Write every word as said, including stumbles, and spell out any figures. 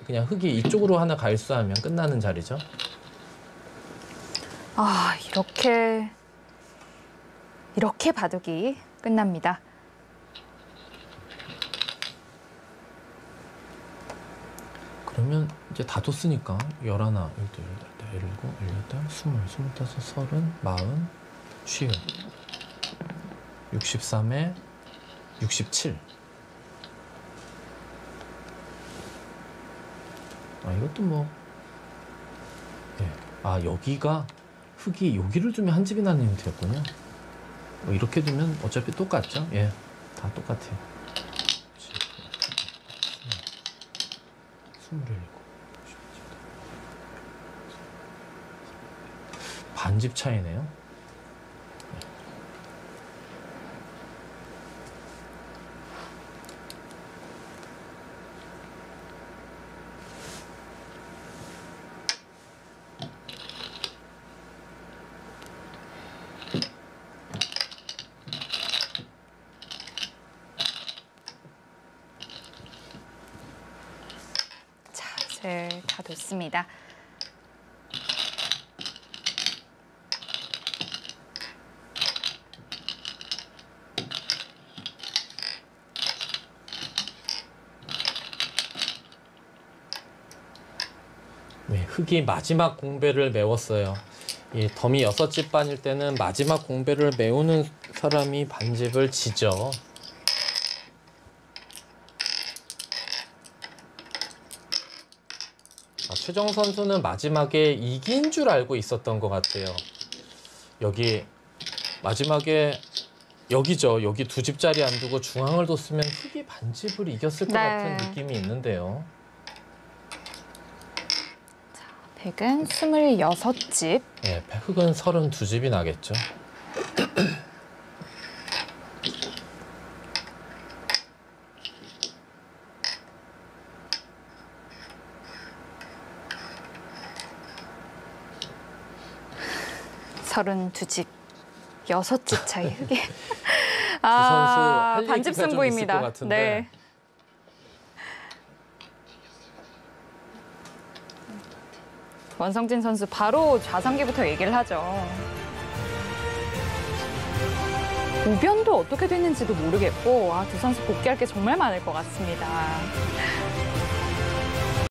그냥 흙이 이쪽으로 하나 갈수하면 끝나는 자리죠. 아, 이렇게 이렇게 바둑이 끝납니다. 그러면 이제 다 뒀으니까 열하나, 열둘, 열셋, 열일곱, 열여덟, 스물, 스물다섯, 서른, 마흔, 쉰, 육십삼에 육십칠. 아, 이것도 뭐, 예. 아, 여기가 흙이 여기를 두면 한 집이 나는 형태였군요. 뭐 이렇게 두면 어차피 똑같죠? 예, 다 똑같아요. 스물일곱. 반집 차이네요. 네, 다 됐습니다. 네, 흙이 마지막 공배를 메웠어요. 이 덤이 여섯 집 반일 때는 마지막 공배를 메우는 사람이 반집을 지죠. 최정 선수는 마지막에 이긴 줄 알고 있었던 것 같아요. 여기 마지막에 여기죠. 여기 두 집짜리 안 두고 중앙을 뒀으면 흙이 반집을 이겼을 것 네. 같은 느낌이 있는데요. 자, 백은 스물여섯 집. 네, 흙은 서른두 집이 나겠죠. 서른두 집, 여섯 집 차이 흙이. 아, 선수 반집 승부입니다. 네. 원성진 선수 바로 좌상기부터 얘기를 하죠. 우변도 어떻게 됐는지도 모르겠고, 아, 두 선수 복귀할 게 정말 많을 것 같습니다.